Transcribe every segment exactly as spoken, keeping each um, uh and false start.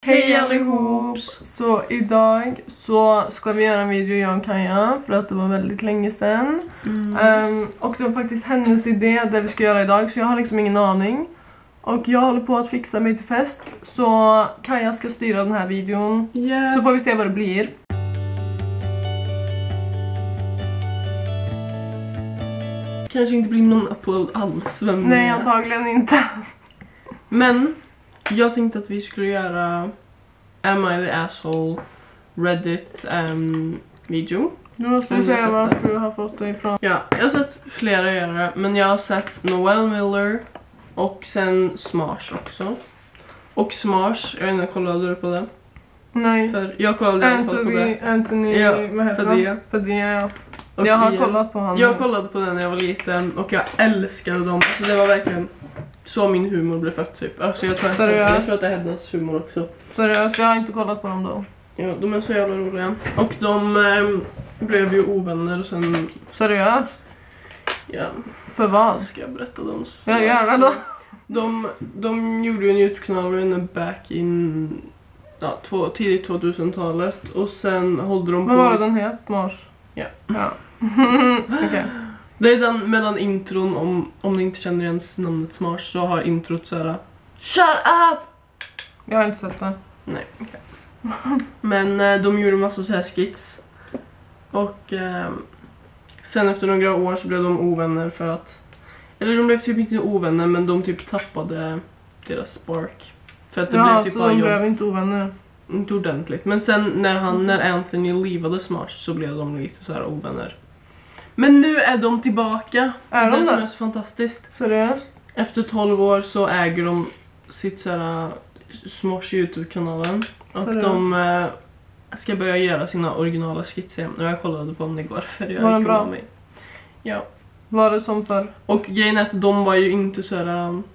Hej allihop! Så idag så ska vi göra en video jag och Kaja för att det var väldigt länge sedan. Mm. Um, och det var faktiskt hennes idé det vi ska göra idag, så jag har liksom ingen aning. Och jag håller på att fixa mig till fest, så Kaja ska styra den här videon. Yeah. Så får vi se vad det blir. Kanske inte blir någon upload alls. Vem Nej, antagligen inte. Men jag tänkte att vi skulle göra Am I the Asshole Reddit um, video. Du måste ju säga vart du har fått det ifrån. Ja, jag har sett flera göra det, men jag har sett Noel Miller och sen Smash också. Och Smash, jag vet inte, kollade du på det? Nej. För jag kollade Anthony, på det. Anthony, ja, vad heter Padilla. det? Padilla, ja. Och jag har Ian. kollat på honom. Jag kollade på den när jag var liten och jag älskade dem. Alltså det var verkligen så min humor blev fött typ. Alltså jag tror att, jag tror att det är Heddas humor också. Seriöst, jag har inte kollat på dem då. Ja, de är så jävla roliga. Och de eh, blev ju ovänner och sen... Seriöst? Ja. För vad? Ska jag berätta dem? Ja, gärna då. De, de gjorde ju en YouTube-kanal back in ja, två, tidigt tvåtusentalet. Och sen hållde de på... Vad var det den het? Smash? Ja. Ja. Okej. Okay. Det är den med den intron, om, om ni inte känner igen namnet Smash så har introt såhär Shut up! Jag har inte sett det. Nej, okej. Okay. Men eh, de gjorde massa så här skits. Och eh, sen efter några år så blev de ovänner för att... Eller de blev typ inte ovänner, men de typ tappade deras spark. För att det ja, blev typ så bara de jobb. blev inte ovänner. Inte ordentligt. Men sen när, han, när Anthony leavade Smash så blev de lite så här ovänner. Men nu är de tillbaka. Är de det? Det som är så fantastiskt. Seriöst? Efter tolv år så äger de sitt såhär Smash YouTube-kanalen. Och seriöst? De äh, ska börja göra sina originala skitser. Nu jag kollade på dem igår för jag var den bra? Mig. Ja. Var det som för? Och grejen är att de var ju inte såhär um,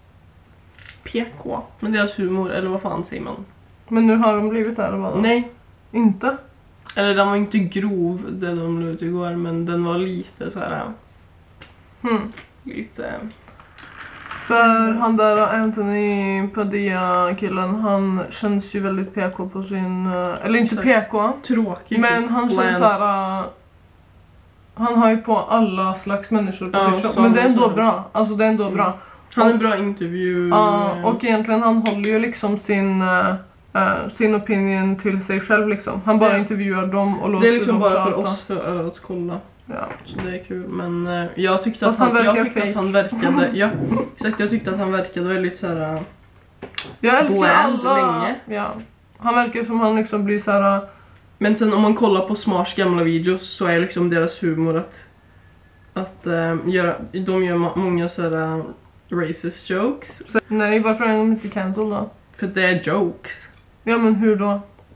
P K. Men deras humor, eller vad fan säger man? Men nu har de blivit där, eller vad? Nej. Inte? Eller den var inte grov, det de la ut igår, men den var lite så här. Hmm. Lite. För han där Anthony Padilla killen, han känns ju väldigt P K på sin, eller inte P K. Tråkig. Men han känns så här. Han har ju på alla slags människor på ja, sig. Men det är ändå så. Bra. Alltså det är ändå mm. bra. Han är en bra intervju. Ja, uh, och egentligen han håller ju liksom sin uh, Uh, sin opinion till sig själv liksom. Han bara ja. intervjuar dem och låter dem. Det är liksom bara prata. För oss för att kolla. Ja. Så det är kul. Men uh, jag tyckte, att han, han, jag tyckte fake. att han verkade ja, exakt, jag tyckte att han verkade väldigt så här. Uh, jag älskar alla. Länge. Ja. Han verkar som han liksom blir så här. Uh... Men sen om man kollar på Smash gamla videos så är liksom deras humor att att uh, göra, de gör många så här uh, racist jokes. Så, nej, varför är de inte cancelled då? För det är jokes. Ja, men hur då?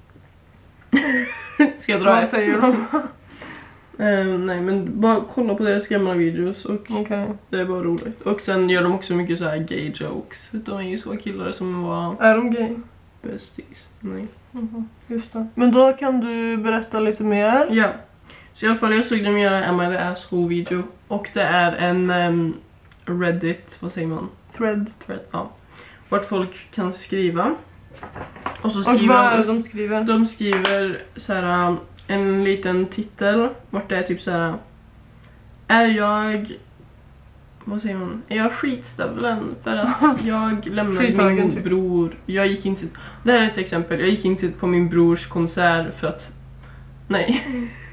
Ska jag dra? Vad säger de? uh, nej, men bara kolla på deras gamla videos och okay. det är bara roligt. Och sen gör de också mycket så här gay jokes. De är ju så killar som var... Är de gay? Besties. Nej. Mm-hmm. Just det. Men då kan du berätta lite mer. Ja. Så i alla fall jag såg dem göra Am I the Asshole video. Och det är en um, Reddit, vad säger man? Thread. Thread, ja. Vart folk kan skriva. Och så skriver och vad är de, de skriver? De skriver så här en liten titel vart det är typ så här: är jag vad säger man? Är jag skitstövlen för att jag lämnade min typ. bror. Jag gick inte. Det här är ett exempel. Jag gick inte på min brors konsert för att nej.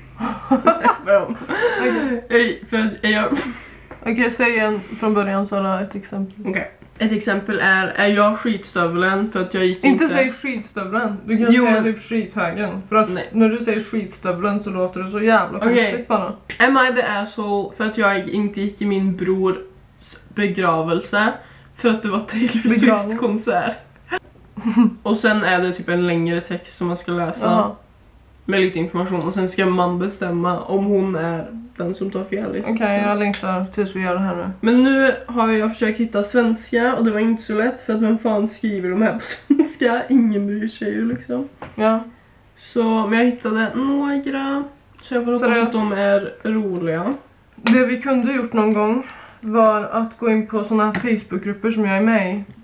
okay. För att jag Okej, okay, säg igen från början så är ett exempel. Okej. Okay. Ett exempel är, är jag skitstövlen för att jag gick inte... Inte säg skitstövlen, du kan jo, säga men... typ skithögen. För att nej. När du säger skitstövlen så låter det så jävla konstigt okay. bara. Am I the asshole för att jag inte gick i min brors begravelse för att det var Taylor Swift-konsert. Och sen är det typ en längre text som man ska läsa. Aha. Med lite information och sen ska man bestämma om hon är den som tar fel. Okej, okay, jag längtar tills vi gör det här nu. Men nu har jag försökt hitta svenska och det var inte så lätt för att vem fan skriver de här på svenska? Ingen bryr sig ju liksom. Ja. Så, men jag hittade några. Så jag får hoppas att de är roliga. Det vi kunde gjort någon gång var att gå in på såna här Facebookgrupper som jag är med i.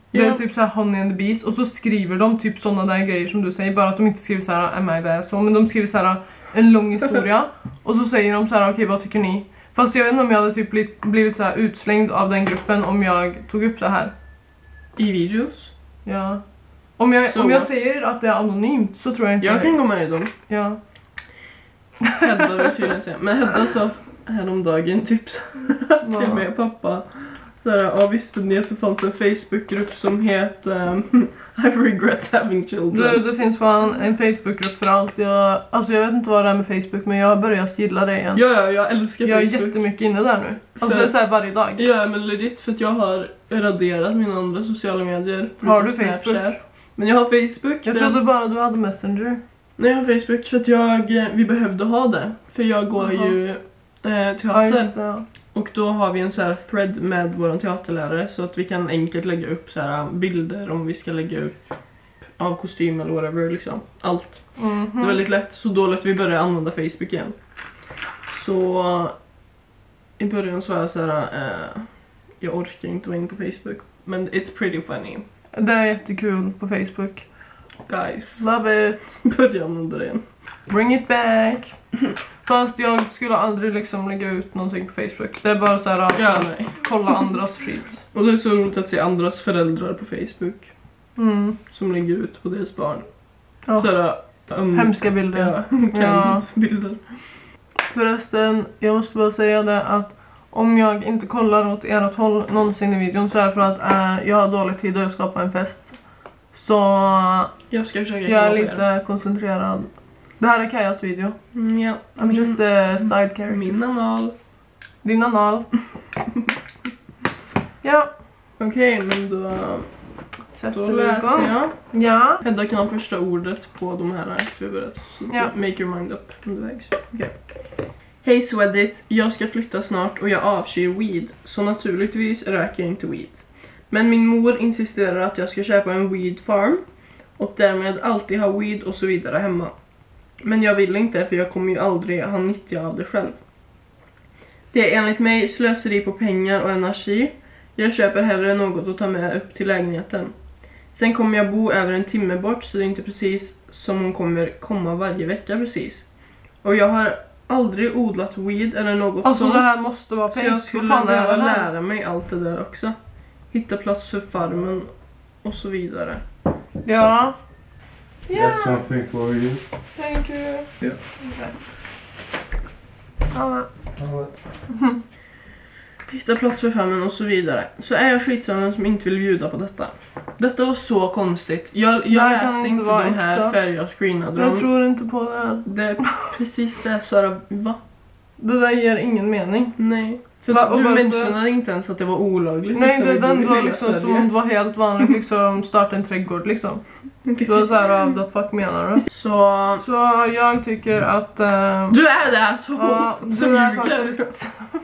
Det är Ja. typ så här Honey and the Beast. Och så skriver de typ sådana där grejer som du säger. Bara att de inte skriver så här am I there? Så, men de skriver så här en lång historia. Och så säger de så här okej okay, vad tycker ni? Fast jag vet inte om jag hade typ blivit, blivit så här utslängd av den gruppen om jag tog upp det här. I videos? Ja. Om jag, Så. om jag säger att det är anonymt så tror jag inte... Jag kan gå med i dem. Ja. Hedda vill tydligen säga. Men Hedda sa häromdagen typ så Ja. till mig och pappa. Såhär, ja visste ni att det fanns en Facebookgrupp som heter um, I regret having children. Det, det finns fan en Facebookgrupp för allt. Jag, alltså jag vet inte vad det är med Facebook men jag har börjat gilla det igen. Ja, ja, jag älskar Jag är Facebook. jättemycket inne där nu. Alltså För- det är så här varje dag. Ja, men legit för att jag har raderat mina andra sociala medier. Har du förutom Facebook? Snapchat. Men jag har Facebook. Jag för- trodde bara du hade Messenger. Nej, jag har Facebook för att jag, eh, vi behövde ha det. För jag går Jaha. ju eh, Ja teater. just det. Ja. Och då har vi en så här thread med vår teaterlärare så att vi kan enkelt lägga upp så här bilder om vi ska lägga upp av kostym eller whatever liksom. Allt. Mhm. Det är väldigt lätt, så då lät vi börja använda Facebook igen. Så i början så var jag så här, eh, jag orkar inte vara inne på Facebook. Men it's pretty funny. Det är jättekul på Facebook. Guys, Love it. börja använda det igen. Bring it back. Fast jag skulle aldrig liksom lägga ut någonting på Facebook. Det är bara så här att Ja, nej. kolla andras skit. Och det är så roligt att se andras föräldrar på Facebook Mm. som lägger ut på deras barn. Ja. Sådär, um, Hemska bilder. Ja, Ja. bilder. Förresten, jag måste bara säga det att om jag inte kollar åt ert håll någonsin i videon så är det för att äh, jag har dålig tid och jag skapar en fest. Så Jag ska försöka jag är kolla på er. lite koncentrerad. Det här är Kajas video. Mm, ja. I'm just a side character. Min anal. Din anal. Ja, Okej, men då, sätter då vi läser igång. jag. Ja. Hedda kan ha första ordet på de här förberedt. Så Ja. make your mind up undervägs. Okej. Hej Swedit, jag ska flytta snart och jag avskyr weed. Så naturligtvis röker jag inte weed. Men min mor insisterar att jag ska köpa en weed farm. Och därmed alltid ha weed och så vidare hemma. Men jag vill inte för jag kommer ju aldrig ha nytta av det själv. Det är enligt mig slöseri på pengar och energi. Jag köper hellre något att ta med upp till lägenheten. Sen kommer jag bo över en timme bort så det är inte precis som hon kommer komma varje vecka precis. Och jag har aldrig odlat weed eller något Alltså sånt. det här måste vara Så fake. jag Vad skulle fan är behöva det här? lära mig allt det där också. Hitta plats för farmen och så vidare. Ja. That's something for you. Thank you. Yeah. Okay. Ja. Hitta plats för farmen och så vidare. Så är jag skitsamma som inte vill bjuda på detta. Detta var så konstigt. Jag, jag Det här kan läste inte inte vara de här äkta. för jag screenade Jag dem. tror inte på det här. Det är precis det Sara, va? Det där ger ingen mening. Nej. För Va- och du varför- mentionade inte ens att det var olagligt. Nej, liksom, det i den var lilla liksom Sverige. som om det var helt vanligt liksom starta en trädgård liksom. Okej. Du var såhär, what the fuck menar du? Så... Så jag tycker att... ehm, Du är det så! ja, som du är ljuger. faktiskt...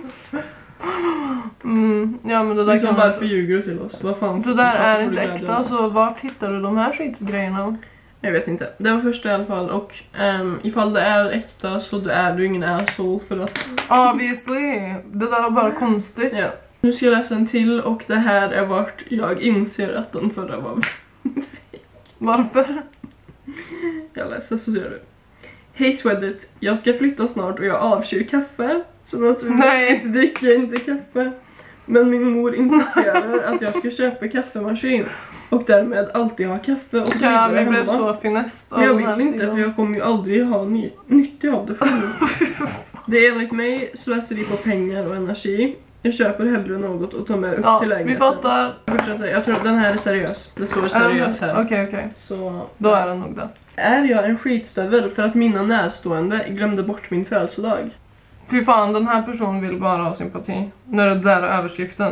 mm, ja men det där Liksom, kan... varför ljuger du till oss? Vad fan? Det där varför är får inte du glädje äkta, av? så vart hittar du de här skitgrejerna? Jag vet inte. Det var första i alla fall. Och um, ifall det är äkta så då är du ingen asshole för att... Obviously! Det där var bara konstigt. Ja. Nu ska jag läsa en till och det här är vart jag inser att den förra var... Varför? Jag läser så ser du. Hej Swedit, jag ska flytta snart och jag avskyr kaffe. Så naturligtvis Nej. dricker jag inte kaffe. Men min mor insisterar att jag ska köpa kaffemaskin. Och därmed alltid ha kaffe och så Ja, vidare vi blev hemma. så finest av Men jag den här vill inte sidan. för jag kommer ju aldrig ha ny nytta av det själv. Det är enligt mig slöseri på pengar och energi. Jag köper hellre något och tar med upp Ja, till vi lägenheten. fattar. Fortsätter. Jag tror att den här är seriös. Det står seriös här. Okej, okej. Så Då är den nog det. är jag en skitstövel för att mina närstående glömde bort min födelsedag? Fy fan, den här personen vill bara ha sympati. När det där är överskriften.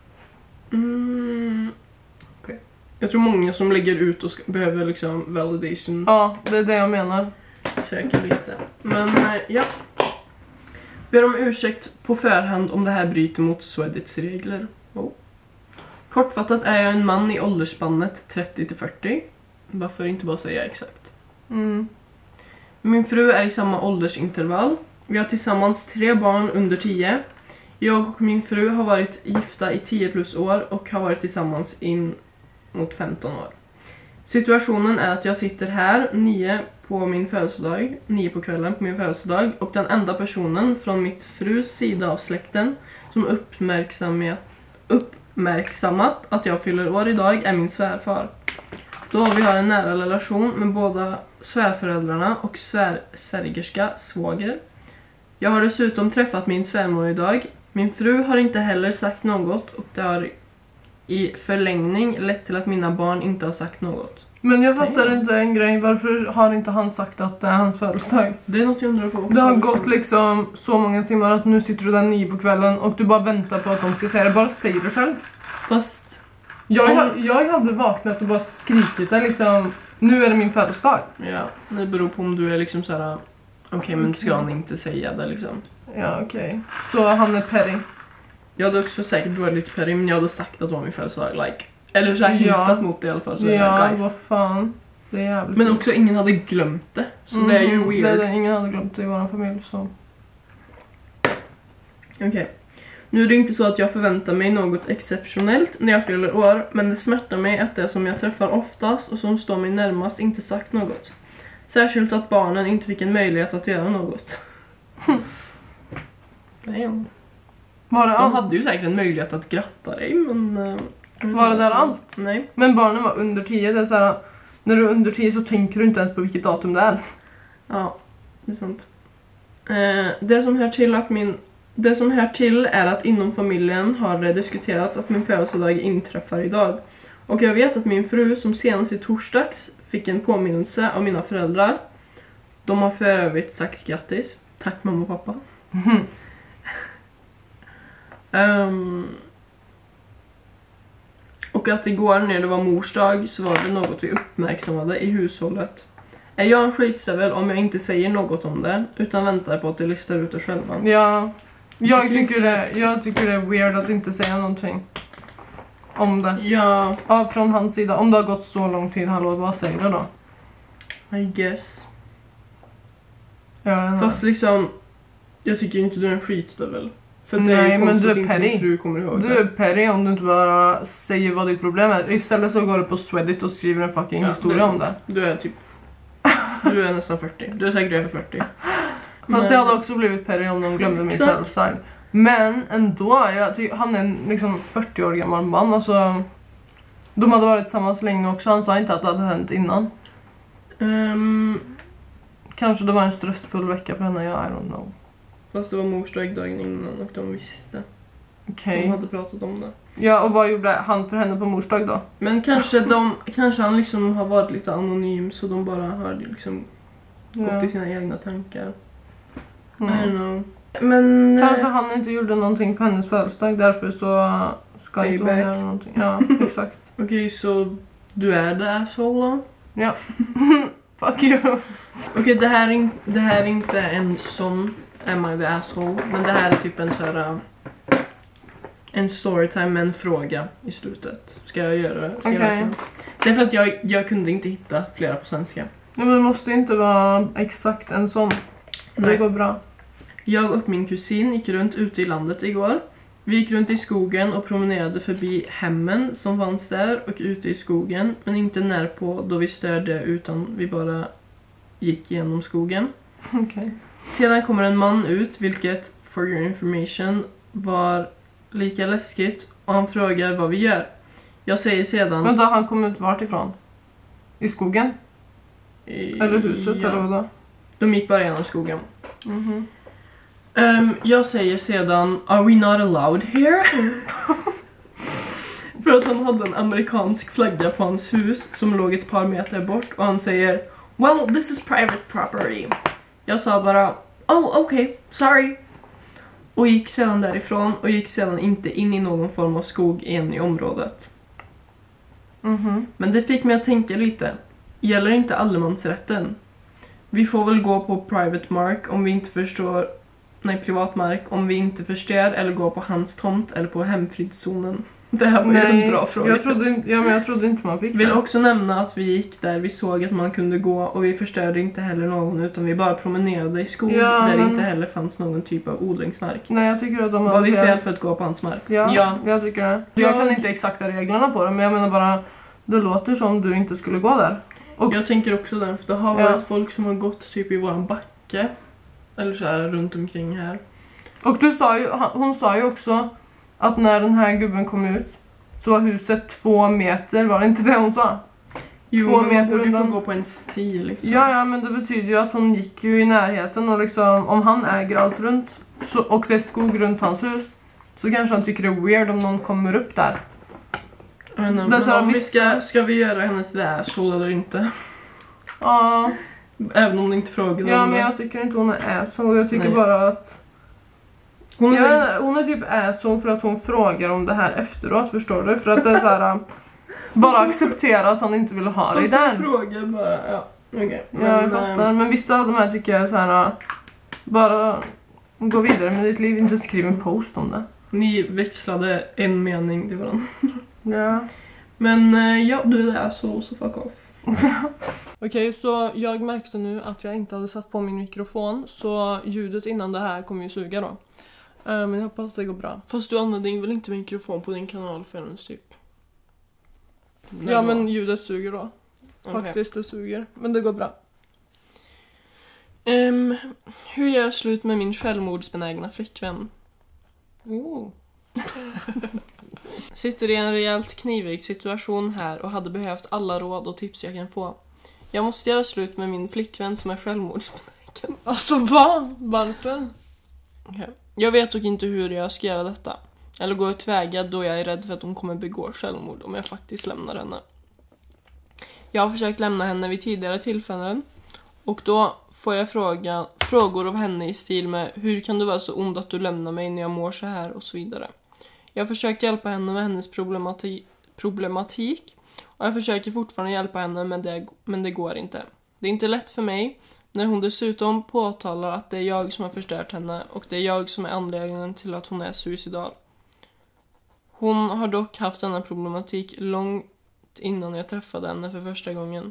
Mm. Okej. Jag tror många som lägger ut och ska, behöver liksom validation Ja, det är det jag menar. söka lite. Men eh, ja. Ber om ursäkt på förhand om det här bryter mot Swedits regler. Oh. Kortfattat är jag en man i åldersspannet trettio till fyrtio. Varför inte bara säga exakt? Mm. Min fru är i samma åldersintervall. Vi har tillsammans tre barn under tio. Jag och min fru har varit gifta i tio plus år och har varit tillsammans in mot femton år. Situationen är att jag sitter här nio på min födelsedag, nio på kvällen på min födelsedag, och den enda personen från mitt frus sida av släkten som uppmärksammat, uppmärksammat att jag fyller år idag är min svärfar. Då vi har en nära relation med båda svärföräldrarna och svär, svärgerska svåger. Jag har dessutom träffat min svärmor idag. Min fru har inte heller sagt något och det har i förlängning lett till att mina barn inte har sagt något. Men jag fattar inte en grej, varför har inte han sagt att det är hans födelsedag? Det är något jag undrar på också. Det har gått liksom så många timmar att nu sitter du där nio på kvällen och du bara väntar på att de ska säga det. Bara säg det själv. Fast jag, jag hade vaknat och bara skrikit där liksom, nu är det min födelsedag. Ja, det beror på om du är liksom såhär, okej okay, men ska han inte säga det liksom. Ja okej, okay. Så han är petty. Jag hade också säkert varit lite petty, men jag hade sagt att det var min födelsedag, like. Eller så har jag ja. hittat mot det i alla fall. Så ja, guys. vad fan. Det är jävligt. Men också ingen hade glömt det. Så mm, det är ju weird. Det är det, ingen hade glömt det i vår familj så. Okej. Okay. Nu är det inte så att jag förväntar mig något exceptionellt när jag fyller år. Men det smärtar mig att det som jag träffar oftast och som står mig närmast inte sagt något. Särskilt att barnen inte fick en möjlighet att göra något. Nej. Var det De allt? hade ju säkert en möjlighet att gratta dig, men... Uh, var det där allt? Nej. Men barnen var under tio, det är så här, när du är under tio så tänker du inte ens på vilket datum det är. Ja, det är sant. Uh, det som hör till att min... Det som hör till är att inom familjen har det diskuterats att min födelsedag inträffar idag. Och jag vet att min fru som senast i torsdags fick en påminnelse av mina föräldrar. De har för övrigt sagt grattis. Tack mamma och pappa. Mm. Um, och att igår när det var mors dag så var det något vi uppmärksammade i hushållet. Är jag en skitstövel om jag inte säger något om det utan väntar på att det listar ut det själva? Ja, jag tycker det, jag tycker det är weird att inte säga någonting om det. Ja. Ja, från hans sida. Om det har gått så lång tid, hallå, vad säger du då? I guess. Ja, fast liksom, jag tycker inte du är en skitstövel. För nej, det är men du är inte petty. din fru kommer ihåg du det. är petty om du inte bara säger vad ditt problem är. Istället så går du på Swedit och skriver en fucking ja, historia du, om det. Du är typ, du är nästan fyrtio. Du är säkert över fyrtio. Fast jag hade också blivit petty om de glömde min födelsedag. Men ändå, jag tycker, han är en liksom fyrtio år gammal man. Alltså, de hade varit tillsammans länge också. Han sa inte att det hade hänt innan. Um, Kanske det var en stressfull vecka för henne, jag I don't know. Fast det var mors dag dagen innan och de visste. Okej. De hade pratat om det. Ja, och vad gjorde han för henne på mors dag då? Men kanske de, kanske han liksom har varit lite anonym så de bara har liksom Ja. gått i sina egna tankar. Mm. I don't know. Men Kanske han inte gjorde någonting på hennes födelsedag, därför så ska inte hon Payback. göra någonting. Ja, exakt. okej, okay, så du är the asshole då? Ja. Fuck you. Okej, okay, det, här är in, det här är inte en sån Am I the asshole? Men det här är typ en sån här en storytime med en fråga i slutet. Ska jag göra det? Ska Okej. jag läsa? Det är för att jag, jag kunde inte hitta flera på svenska. Ja, men det måste inte vara exakt en sån. Det Nej. går bra. Jag och min kusin gick runt ute i landet igår. Vi gick runt i skogen och promenerade förbi hemmen som fanns där och ute i skogen. Men inte när på då vi störde utan vi bara gick genom skogen. Okej. Okay. Sedan kommer en man ut, vilket for your information var lika läskigt. Och han frågar vad vi gör. Jag säger sedan... Vänta, han kom ut vart ifrån? I skogen? I, eller huset, ja. eller vad då? De gick bara genom skogen. Mm-hmm. Um, jag säger sedan, are we not allowed here? För att han hade en amerikansk flagga på hans hus som låg ett par meter bort. Och han säger, well, this is private property. Jag sa bara, oh, okay, sorry. Och gick sedan därifrån och gick sedan inte in i någon form av skog in i området. Mm-hmm. Men det fick mig att tänka lite. Gäller inte allemansrätten? Vi får väl gå på private mark om vi inte förstår... Nej, privat mark om vi inte förstör eller går på hans tomt eller på hemfridszonen. Det här var ju en bra fråga. Jag trodde, inte, ja, men jag trodde inte man fick vill det. också nämna att vi gick där vi såg att man kunde gå och vi förstörde inte heller någon utan vi bara promenerade i skog ja, där men... det inte heller fanns någon typ av odlingsmark. Nej, jag tycker att de var vi fel för att gå på hans mark? Ja, ja. jag tycker det. Jag kan inte exakta reglerna på det, men jag menar bara det låter som du inte skulle gå där. Och jag tänker också där, för det har Ja. varit folk som har gått typ i våran backe. Eller så här runt omkring här. Och du sa ju, han- hon sa ju också att när den här gubben kom ut så var huset två meter, var det inte det hon sa? Jo, Två men man meter borde ju få undan. gå på en stil liksom. Ja, ja, men det betyder ju att hon gick ju i närheten och liksom, om han äger allt runt så, och det är skog runt hans hus, så kanske han tycker det är weird om någon kommer upp där. Men, Det är men så här, om vi visst- ska, ska vi göra hennes asshole eller inte? Ja, Även om det inte frågar ja om men det. jag tycker inte hon är asshole, jag tycker Nej. bara att Hon ja, är hon är typ asshole för att hon frågar om det här efteråt, förstår du? För att det är så här, bara acceptera att han inte vill ha dig där. frågar bara, ja. Okej. Ja, jag fattar. Men vissa av de här tycker jag är så här, bara gå vidare med ditt liv, inte skriv en post om det. Ni växlade en mening till varandra. Ja. Men eh, ja, du är asshole, så fuck off. Okej, så jag märkte nu att jag inte hade satt på min mikrofon, så ljudet innan det här kommer ju suga då. Eh, Men jag hoppas att det går bra. Fast du använder väl inte mikrofon på din kanal förrän typ? Ja, men ljudet suger då. Okej. Faktiskt, det suger. Men det går bra. Ehm, hur gör jag slut med min självmordsbenägna flickvän? Oh. Sitter i en rejält knivig situation här och hade behövt alla råd och tips jag kan få. Jag måste göra slut med min flickvän som är självmordsbenägen. Alltså vad? Varför? Okej. Jag vet dock inte hur jag ska göra detta. Eller gå tillväga då jag är rädd för att hon kommer begå självmord om jag faktiskt lämnar henne. Jag har försökt lämna henne vid tidigare tillfällen. Och då får jag fråga, frågor av henne i stil med: hur kan du vara så ond att du lämnar mig när jag mår så här, och så vidare. Jag har försökt hjälpa henne med hennes problemati- problematik. Och jag försöker fortfarande hjälpa henne, men det, men det går inte. Det är inte lätt för mig när hon dessutom påtalar att det är jag som har förstört henne och det är jag som är anledningen till att hon är suicidal. Hon har dock haft denna problematik långt innan jag träffade henne för första gången.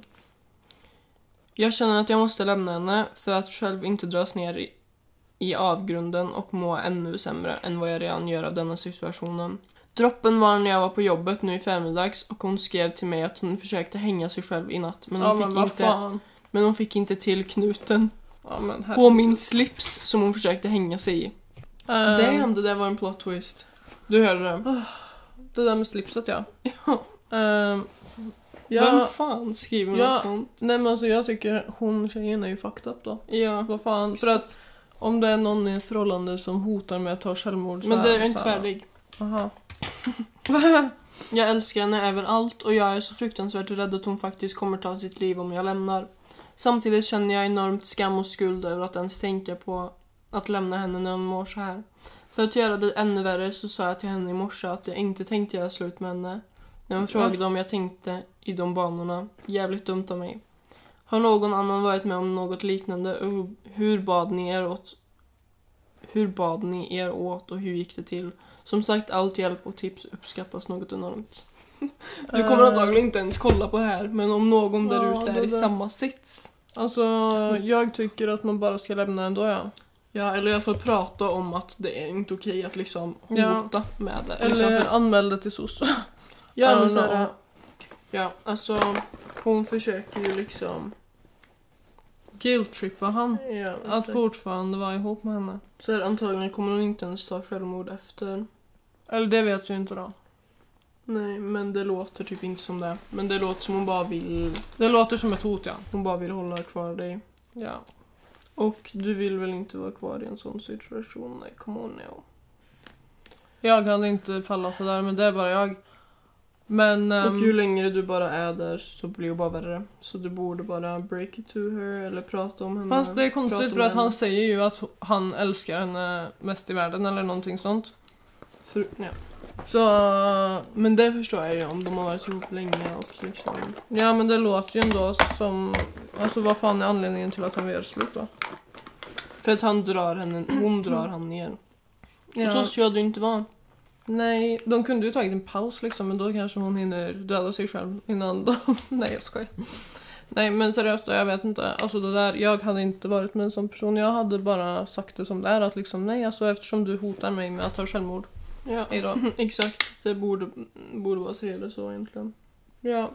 Jag känner att jag måste lämna henne för att själv inte dras ner i, i avgrunden och må ännu sämre än vad jag redan gör av denna situationen. Droppen var när jag var på jobbet nu i förmiddags och hon skrev till mig att hon försökte hänga sig själv i natt, men hon, Ja, fick, men vad inte, fan. men hon fick inte till knuten Ja, men här. på min slips som hon försökte hänga sig i. Ehm, Damn, det där var en plot twist. Du hörde det? Det där med slipset, ja. Ja. Ehm, Vem ja. fan skriver Ja. något sånt? Nej, men alltså jag tycker hon tjejen är ju fucked up då. Ja. Vad fan, för att om det är någon i ett förhållande som hotar med att ta självmord så Men det är så inte här- färdig. Aha. Jag älskar henne överallt och jag är så fruktansvärt rädd att hon faktiskt kommer ta sitt liv om jag lämnar. Samtidigt känner jag enormt skam och skuld över att ens tänka på att lämna henne när hon mår så här. För att göra det ännu värre så sa jag till henne i morse att jag inte tänkte göra slut med henne. När hon frågade om jag tänkte i de banorna. Jävligt dumt av mig. Har någon annan varit med om något liknande och hur, hur bad ni er åt? Hur bad ni er åt och hur gick det till? Som sagt, allt hjälp och tips uppskattas något enormt. Du kommer Eh. antagligen inte ens kolla på det här, men om någon där Ja, ute det är i där. samma sits. Alltså, jag tycker att man bara ska lämna ändå, ja. Ja, eller i alla fall prata om att det är inte okej att liksom Ja. hota med det. Eller liksom för att, anmäl det till S O S. ja, I men don't så här, know. ja, alltså hon försöker ju liksom Guilt-trippa han. ja, Att exakt. fortfarande vara ihop med henne. Så här, antagligen kommer hon inte ens ta självmord efter. Eller det vet jag inte då. Nej, men det låter typ inte som det. Men det låter som hon bara vill Det låter som ett hot, ja. hon bara vill hålla kvar dig. Ja. Och du vill väl inte vara kvar i en sån situation? Nej, come on now. Jag hade inte fallat det där, men det är bara jag. Men... Och ehm, ju längre du bara är där så blir det bara värre. Så du borde bara break it to her eller prata om henne. fast det är prata konstigt för med att han henne. säger ju att han älskar henne mest i världen eller någonting sånt. För, ja. Så... Men det förstår jag ju om de har varit ihop länge och liksom... Ja, men det låter ju ändå som... Alltså vad fan är anledningen till att han vill göra slut då? För att han drar henne, hon drar han ner. Ja. Och så ska det inte vara. Nej, de kunde ju tagit en paus liksom, men då kanske hon hinner döda sig själv innan de... Nej, jag skojar. Nej, men seriöst, jag vet inte. Alltså det där, jag hade inte varit med en sån person. Jag hade bara sagt det som det är, att liksom nej, alltså eftersom du hotar mig med att ta självmord. Ja, Hejdå. exakt. Det borde, borde vara så eller så egentligen. Ja.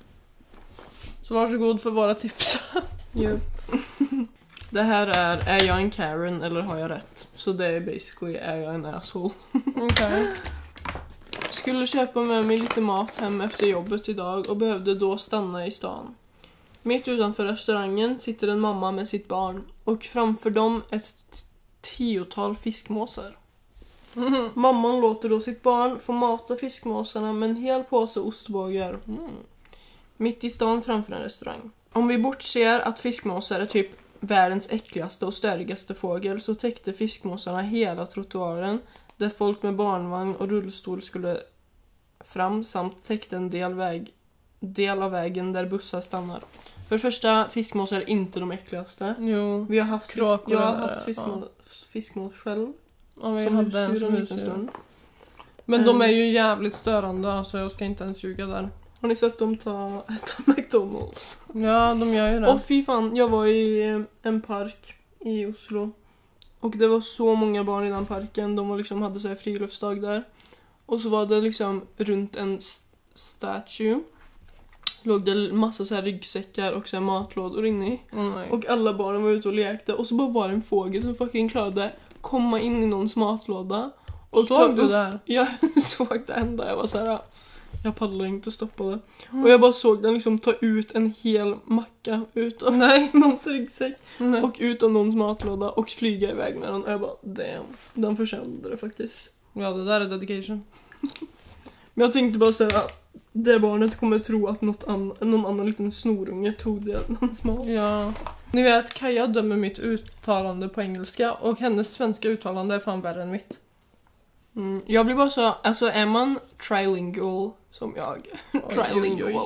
Så varsågod för våra tips. Yep. Det här är, är jag en Karen eller har jag rätt? Så det är basically, är jag en asshole? Okej. Okay. Skulle köpa med mig lite mat hem efter jobbet idag och behövde då stanna i stan. Mitt utanför restaurangen sitter en mamma med sitt barn och framför dem ett tiotal fiskmåsar. Mm. Mamman låter då sitt barn få mata fiskmåsarna med en hel påse ostbågar. Mm. Mitt i stan framför en restaurang. Om vi bortser att fiskmåsar är typ världens äckligaste och störigaste fågel så täckte fiskmåsarna hela trottoaren där folk med barnvagn och rullstol skulle fram samt täckte en del, väg, del av vägen där bussar stannar. För det första, fiskmåsar är inte de äckligaste. Jo, vi har haft, fisk, jag har haft fiskmås, ja. fiskmås själv. Ja, vi som hade en som husdjur. Stund. Men um, de är ju jävligt störande så jag ska inte ens ljuga där. Har ni sett dem ta äta McDonalds? Ja, de gör ju det. Och fy fan, jag var i en park i Oslo. Och det var så många barn i den parken. De var liksom, hade så här friluftsdag där. Och så var det liksom runt en statue. Låg det massa så här ryggsäckar och så här matlådor inne i. Mm. Och alla barnen var ute och lekte. Och så bara var det en fågel som fucking klarade komma in i någons matlåda. Och såg du där? Jag såg det ända. Jag var så här... Jag paddlade inte och stoppade. Mm. Och jag bara såg den liksom ta ut en hel macka ut av Nej. någons ryggsäck. Nej. Och ut av någons matlåda och flyga iväg med den. Och jag bara, damn. Den förtjänade det faktiskt. Ja, det där är dedication. Men jag tänkte bara säga det barnet kommer tro att något an- någon annan liten snorunge tog det någons mat. Ja. Ni vet, Kaja dömer mitt uttalande på engelska och hennes svenska uttalande är fan värre än mitt. Mm, jag blir bara så, alltså är man trilingual som jag, oj, trilingual, oj, oj.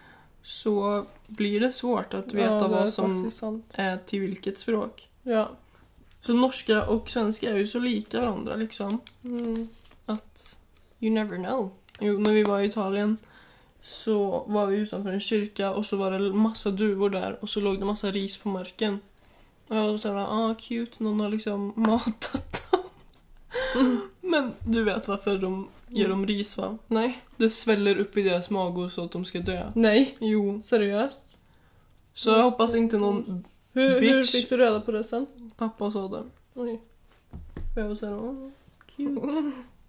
Så blir det svårt att veta ja, vad som är till vilket språk. Ja. Så norska och svenska är ju så lika varandra liksom. Mm. Att you never know. Jo, när vi var i Italien så var vi utanför en kyrka och så var det massa duvor där och så låg det massa ris på marken. Och jag var så här, ah cute, någon har liksom matat dem. Mm. Men du vet varför de ger dem ris, va? Nej. Det sväller upp i deras magor så att de ska dö. Nej. Jo. Seriöst? Så jag hoppas inte någon hur, bitch... hur fick du reda på det sen? Pappa sa det. Oj. Jag var såhär, åh, cute.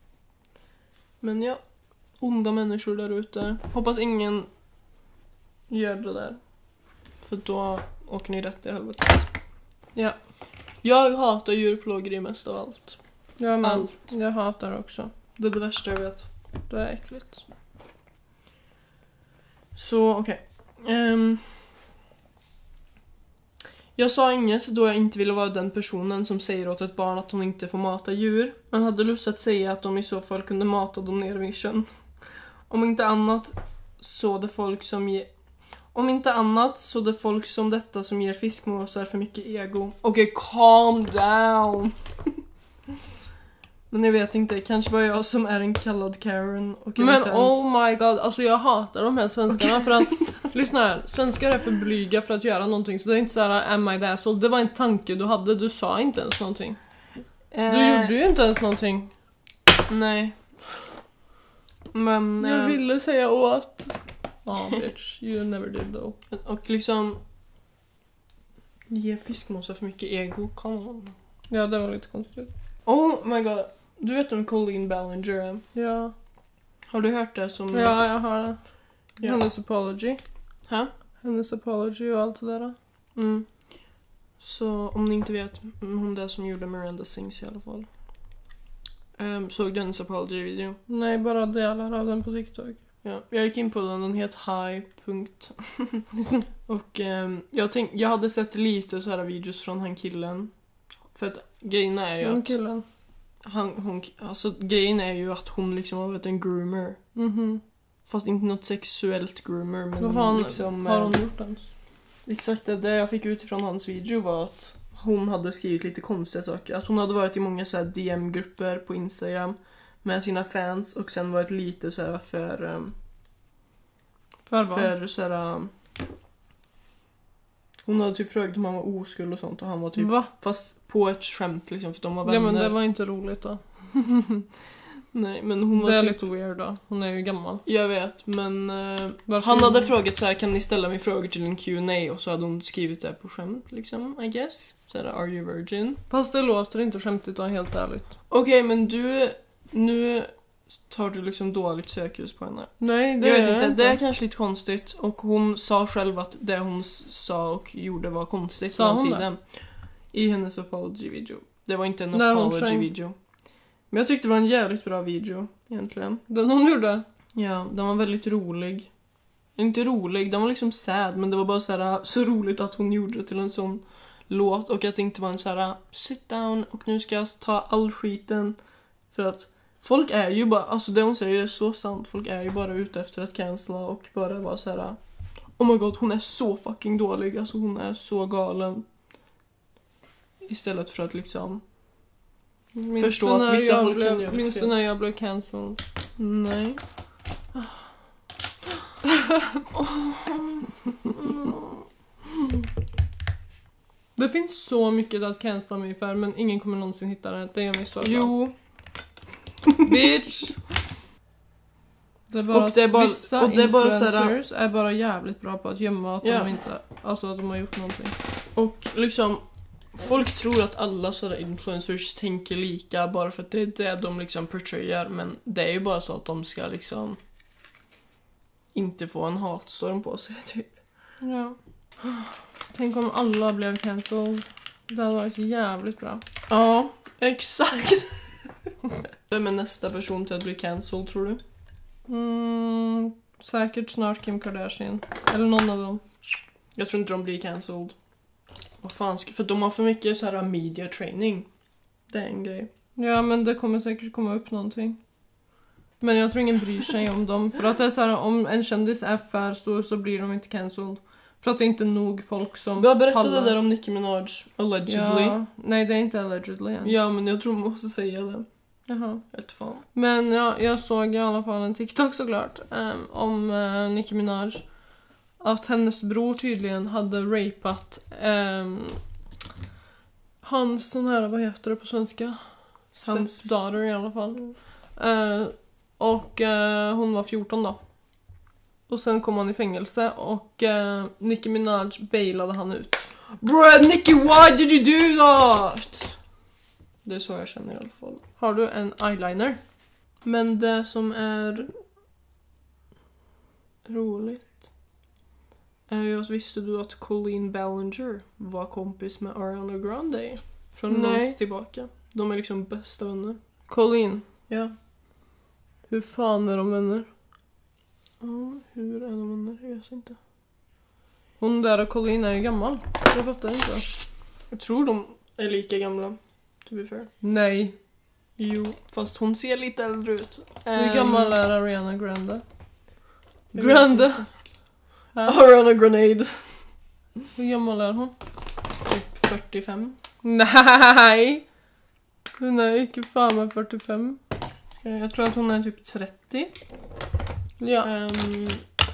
Men ja, onda människor där ute. Hoppas ingen gör det där. För då åker ni rätt i helvetet. Ja. Jag hatar djurplågeri mest av allt. Ja, men allt. Jag hatar också. Det är det värsta jag vet. Det är äckligt. Så okej. Okay. Um, jag sa inget då jag inte ville vara den personen som säger åt ett barn att hon inte får mata djur. Men hade lust att säga att de i så fall kunde mata dem ner vid sjön. Om inte annat så det folk som ge... Om inte annat så det folk som detta som ger fiskmåsar för mycket ego. Okej, okay, calm down. Men jag vet inte, kanske var jag som är en kallad Karen och men inte ens... oh my god, alltså jag hatar de här svenskarna för att, lyssna här, svenskar är för blyga för att göra någonting. Så det är inte såhär, am I there? Så det var en tanke du hade, du sa inte ens någonting. eh... Du gjorde ju inte ens någonting. Nej. Men... Jag eh... ville säga åt. Ja, oh, bitch, you never did though. Och liksom... Ge fiskmåsar för mycket ego, come on. Ja, det var lite konstigt. Oh my god. Du vet om Colleen Ballinger? Ja. Har du hört det som... Ja, jag har det. Ja. Hennes apology. Hä? Hennes apology och allt det där. Mm. Så om ni inte vet, hon där som gjorde Miranda Sings i alla fall. Um, såg du hennes apology-video? Nej, bara delar av den på TikTok. Ja, jag gick in på den, den heter Hi. Och um, jag, tänk, jag hade sett lite så här videos från han killen. För att grejen är ju att killen. Han, hon, alltså, grejen är ju att hon liksom har varit en groomer. Mhm. Fast inte något sexuellt groomer. Men vad fan liksom, har hon gjort ens? Exakt, det jag fick ut från hans video var att hon hade skrivit lite konstiga saker. Att hon hade varit i många så här D M-grupper på Instagram med sina fans. Och sen varit lite så här för... Um, för vad? För så här... Um, hon hade typ frågat om han var oskuld och sånt. Och han var typ... Va? Fast på ett skämt liksom, för de var vänner. Ja, men det var inte roligt då. Nej, men hon var Det är typ... lite weird då. Hon är ju gammal. Jag vet, men uh, Varför han hade hon... frågat så här: kan ni ställa mig frågor till en Q and A? Och så hade hon skrivit det på skämt, liksom, I guess. Så här, are you virgin? Fast det låter inte skämtigt och helt ärligt. Okej, okay, men du... Nu tar du liksom dåligt sökljus på henne. Nej, det jag vet är inte, inte. det är kanske lite konstigt. Och hon sa själv att det hon sa och gjorde var konstigt sa den hon tiden. Det? I hennes apology-video. Det var inte en När hon apology-video. Men jag tyckte det var en jävligt bra video, egentligen. Den hon gjorde? Ja, den var väldigt rolig. Inte rolig, den var liksom sad, men det var bara så här, så roligt att hon gjorde det till en sån låt. Och att det inte var en så här: sit down och nu ska jag ta all skiten. För att folk är ju bara, alltså det hon säger är så sant. Folk är ju bara ute efter att cancella och bara vara så här: oh my god, hon är så fucking dålig. Alltså hon är så galen. Istället för att liksom Minns förstå du att när vissa jag folk kan blev, göra Minns fel. du när jag blev cancelled? Nej. Det finns så mycket att cancella mig för, men ingen kommer någonsin hitta det. Det gör mig så glad. Jo. Bitch! Det är bara Och det är bara- vissa och det är bara så här- influencers är bara jävligt bra på att gömma att Ja. de inte, alltså att de har gjort någonting. Och liksom folk tror att alla sådana influencers tänker lika bara för att det är det de liksom portrayar, men det är ju bara så att de ska liksom inte få en hatstorm på sig typ. Ja. Tänk om alla blev cancelled. Det hade varit jävligt bra. Ja, exakt. Vem är nästa person till att bli cancelled, tror du? Mm, säkert snart Kim Kardashian. Eller någon av dem. Jag tror inte de blir cancelled. Vad fan, ska... för de har för mycket så här media training. Det är en grej. Ja, men det kommer säkert komma upp någonting. Men jag tror ingen bryr sig om dem. För att det är så här, om en kändis är för stor så blir de inte cancelled. För att det är inte nog folk som... Du har berättat pallar. det där om Nicki Minaj, allegedly. Ja, nej, det är inte allegedly än. Ja, men jag tror man måste säga det. Jaha. Helt fan. Men ja, jag såg i alla fall en TikTok såklart um, om uh, Nicki Minaj. Att hennes bror tydligen hade rapat um, hans sån här, vad heter det på svenska? Hans- Stepdaughter i alla fall. Uh, och uh, hon var fjorton då. Och sen kom han i fängelse och uh, Nicki Minaj bailade han ut. Bro, Nicki, why did you do that? Det är så jag känner i alla fall. Har du en eyeliner? Men det som är roligt är ju att visste du att Colleen Ballinger var kompis med Ariana Grande från Nej. långt tillbaka. De är liksom bästa vänner. Colleen, Ja. hur fan är de vänner? Ja, hur är de vänner? Jag vet inte. Hon där och Colleen är ju gammal. Jag fattar inte. Jag tror de är lika gamla. To be fair. Nej. Jo, fast hon ser lite äldre ut. Hur Ehm, gammal är Ariana Grande? jag vet Grande? inte. Ja. Ariana Grenade. Hur gammal är hon? Typ fyrtiofem. Nej! Hon är inte fan med fyrtiofem. Eh, Jag tror att hon är typ trettio. Ja. Ehm,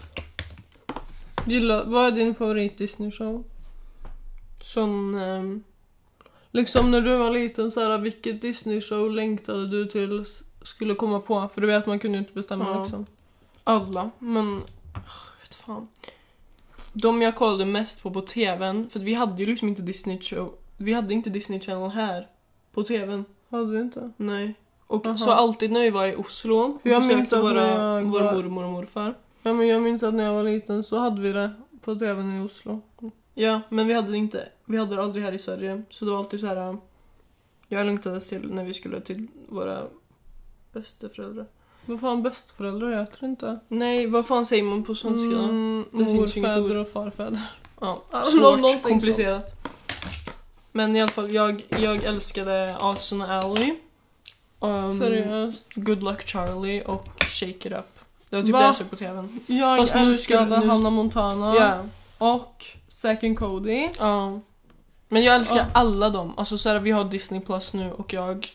Gillar, vad är din favorit Disney-show? sån... ehm, Liksom när du var liten så här, vilket Disney-show längtade du till s- skulle komma på? För du vet, man kunde ju inte bestämma Ja. liksom. alla, men... Jag vet fan. De jag kollade mest på på tvn, för att vi hade ju liksom inte Disney show. Vi hade inte Disney Channel här på tvn. Hade du inte? Nej. Och Aha. så alltid när vi var i Oslo och För jag minns besökte att våra, när jag vår var- mormor och morfar. Ja, men jag minns att när jag var liten så hade vi det på tvn i Oslo. Ja, men vi hade det inte. Vi hade det aldrig här i Sverige. Så det var alltid så här. Jag längtade till när vi skulle till våra bästa föräldrar. Vad fan, bästföräldrar heter det inte? Nej, vad fan säger man på svenska då? Mm, Det finns ju inget morfäder ord. och farfäder. Ja, Ja, svårt, någonting komplicerat. Men i alla fall, jag, jag älskade Austin Alley. Um, Seriöst. Good Luck Charlie och Shake It Up. Det var typ Va? det jag såg på tvn. Jag Fast nu älskade skulle- nu- Hannah Montana Ja. och Zack and Cody. Ja. Men jag älskar Ja. alla dem. Alltså så här, vi har Disney Plus nu och jag...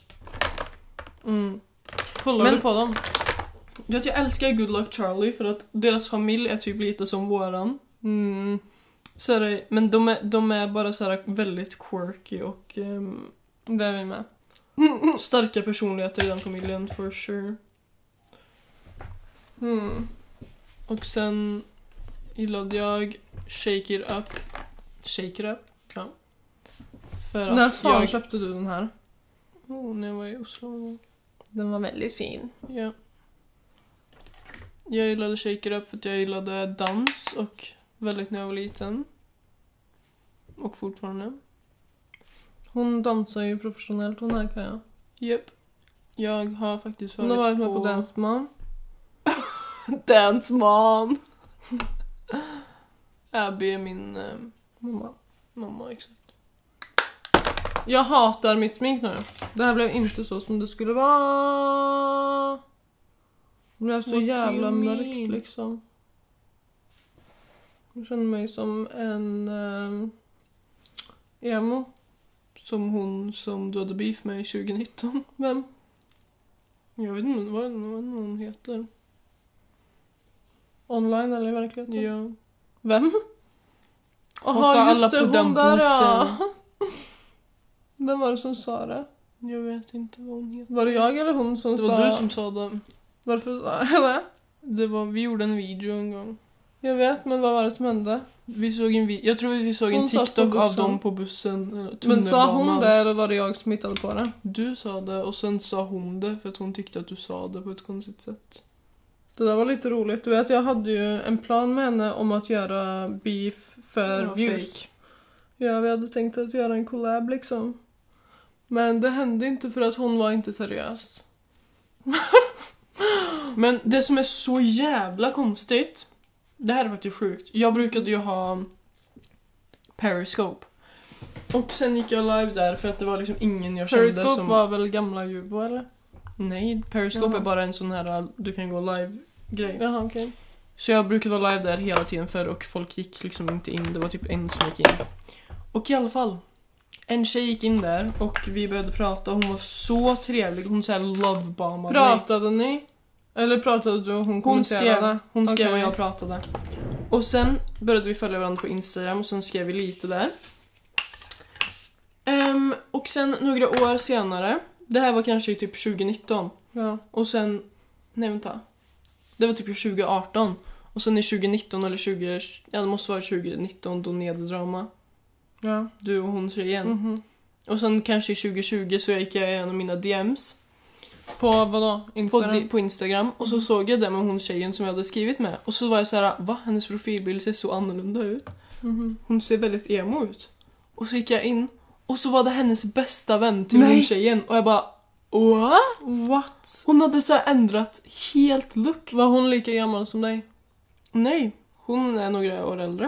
Mm. Kollar Men- du på dem? Jag, jag älskar Good Luck Charlie för att deras familj är typ lite som våran. Mm. Så är det, men de är, de är bara så här väldigt quirky och... ehm, Det är vi med. Starka personligheter i den familjen, for sure. Mm. Och sen gillade jag Shake It Up. Shake It Up, ja. För att När fan jag... köpte du den här? Oh, när jag var i Oslo. Den var väldigt fin. Ja. Jag gillade Shake It Up för att jag gillade dans och väldigt när jag var liten. Och fortfarande. Hon dansar ju professionellt, hon här kan jag. Japp. Jag har faktiskt Hon har varit med på, på Dance Mom. Dance Mom. Abby är min eh, Mamma. mamma, exakt. Jag hatar mitt smink nu. Det här blev inte så som det skulle vara. Det blev så What do jävla you mörkt mean? liksom. Jag känner mig som en um, emo. Som hon som du hade beef med i tjugonitton. Vem? Jag vet inte vad, vad hon heter. Online eller i verkligheten? Ja. Vem? Hatar Jaha, alla just det, på hon den där bussen. ja. Vem var det som sa det? Jag vet inte vad hon heter. Var det jag eller hon som Det sa... var du som sa det. Varför sa jag det? Det var, vi gjorde en video en gång. Jag vet, men vad var det som hände? Vi såg en vi- jag tror vi såg en Hon satt på TikTok av bussen. dem på bussen. eh, Men sa hon tunnelbanan. det eller var det jag som hittade på det? Du sa det och sen sa hon det för att hon tyckte att du sa det på ett konstigt sätt. Det där var lite roligt. Du vet, jag hade ju en plan med henne om att göra beef för Ja, views. fake. Ja, vi hade tänkt att göra en collab liksom. Men det hände inte för att hon var inte seriös. Men det som är så jävla konstigt, det här är faktiskt sjukt. Jag brukade ju ha Periscope. Och sen gick jag live där för att det var liksom ingen jag kände Periscope som... var väl gamla Jubo eller? Nej, Periscope Jaha. är bara en sån här du kan gå live-grej. Jaha, okej. Okay. Så jag brukade vara live där hela tiden för och folk gick liksom inte in. Det var typ en som gick in. Och i alla fall, en tjej gick in där och vi började prata. Hon var så trevlig. Hon såhär lovebombade mig. Pratade ni? Eller pratade du och hon Hon kommenterade? skrev, hon skrev Okej. och jag pratade. Och sen började vi följa varandra på Instagram och sen skrev vi lite där. Um, och sen några år senare, det här var kanske i typ tjugonitton. Ja. Och sen, nej vänta. Det var typ tjugoarton. Och sen i tjugonitton eller tjugo, ja det måste vara tjugonitton då Nederdrama. Ja. Du och hon tjejen. Mhm. Och sen kanske i tjugohundratjugo så gick jag igenom mina D Ms. På vad då? På, Instagram? di- på Instagram. Och så såg jag det med hon tjejen som jag hade skrivit med. Och så var jag så här: va? Hennes profilbild ser så annorlunda ut. Mhm. Hon ser väldigt emo ut. Och så gick jag in. Och så var det hennes bästa vän till Nej. hon tjejen. Och jag bara, what? What? Hon hade så här ändrat helt look. Var hon lika gammal som dig? Nej, hon är några år äldre.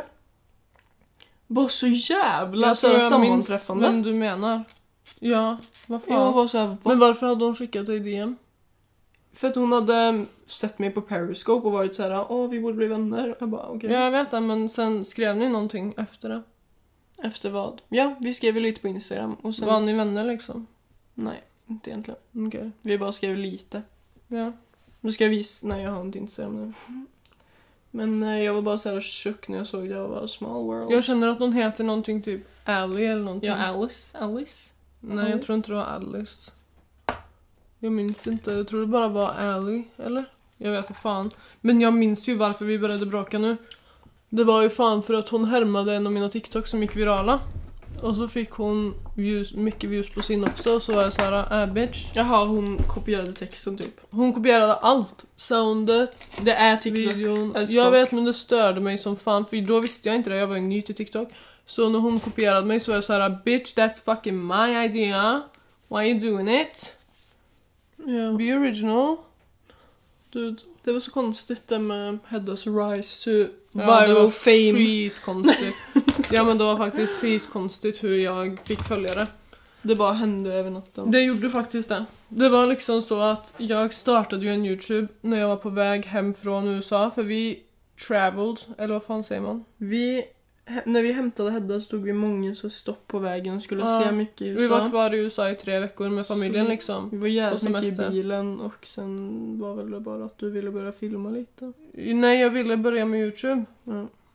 Bara så jävla Jag så tror här jag minns sammanträffande. vem du menar. Ja, vad fan. Jag var så här, va? Men varför hade hon skickat dig D M? För att hon hade sett mig på Periscope och varit så här: åh vi borde bli vänner. Jag bara okej. Ja, jag vet det, men sen skrev ni någonting efter det. Efter vad? Ja, vi skrev ju lite på Instagram. Och sen... Var ni vänner liksom? Nej, inte egentligen. Okej. Vi bara skrev lite. Ja. Nu ska jag visa. Nej, jag har inte Instagram nu. Men eh, jag var bara så här tjock när jag såg det. Jag var small world. Jag känner att hon heter någonting typ Ally eller någonting. Ja, Alice. Alice. Nej, jag Alice. tror inte det var Alice. Jag minns inte. Jag tror det bara var Ally, eller? Jag vet inte fan. Men jag minns ju varför vi började bråka nu. Det var ju fan för att hon härmade en av mina TikTok som gick virala. Och så fick hon views, mycket views på sin också. Och så var jag så här, äh bitch. Jaha, hon kopierade texten typ. Hon kopierade allt. Soundet, Det är TikTok. videon. as Jag fuck. vet, men det störde mig som fan. För då visste jag inte det, jag var ju ny till TikTok. Så när hon kopierade mig så var jag så här, bitch, that's fucking my idea. Why are you doing it? Ja. Be original. Dude, det var så konstigt det med Heddas rise to Ja, det viral var fame. skitkonstigt. Ja, men det var faktiskt skitkonstigt hur jag fick följare. Det bara hände över natten. Det gjorde faktiskt det. Det var liksom så att jag startade ju en YouTube när jag var på väg hem från U S A. För vi traveled, eller vad fan säger man? Vi, he- när vi hämtade Hedda stod vi många så stopp på vägen och skulle Ja. se mycket i U S A. Vi var kvar i U S A i tre veckor med familjen Så- liksom. Vi var jävligt på mycket i semester. bilen och sen var väl det bara att du ville börja filma lite. Nej, jag ville börja med YouTube. Ja.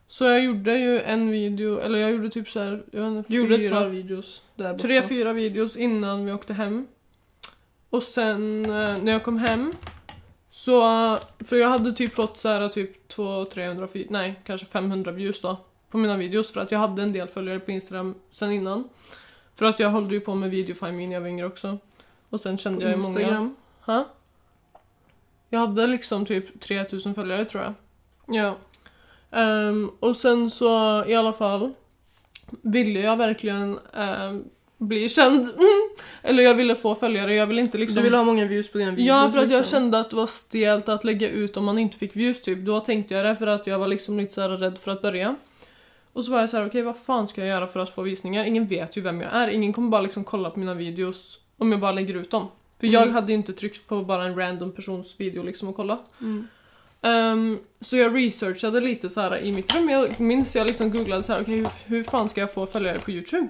Så jag gjorde ju en video, eller jag gjorde typ så här, jag vet inte, Du gjorde ett fyra, par videos där borta. tre, fyra videos innan vi åkte hem. Och sen eh, när jag kom hem så, för jag hade typ fått så här typ två trehundra, nej kanske femhundra views då på mina videos, för att jag hade en del följare på Instagram sen innan. För att jag höll ju på med Videofime när jag var yngre också. Och sen kände på jag ju många. Instagram. Ha? Jag hade liksom typ tre tusen följare tror jag. Ja. Um, och sen så i alla fall ville jag verkligen um, bli känd. Eller jag ville få följare. Jag ville inte liksom... Du ville ha många views på dina videos. Ja, för att jag liksom. kände att det var stelt att lägga ut om man inte fick views typ. Då tänkte jag det, för att jag var liksom lite så här rädd för att börja. Och så var jag så här: okej, okay, vad fan ska jag göra för att få visningar? Ingen vet ju vem jag är. Ingen kommer bara liksom kolla på mina videos om jag bara lägger ut dem. För Mm. jag hade ju inte tryckt på bara en random persons video liksom och kollat. Mm. Um, så jag researchade lite så här i mitt rum. Jag minns jag liksom googlade så här: okej, okay, hur, hur fan ska jag få följare på YouTube?